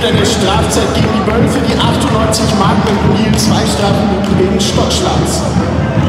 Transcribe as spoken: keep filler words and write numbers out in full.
eine Strafzeit gegen die Wölfe, die achtundneunzig Mark mit Nil, zwei Strafen wegen Stockschlags.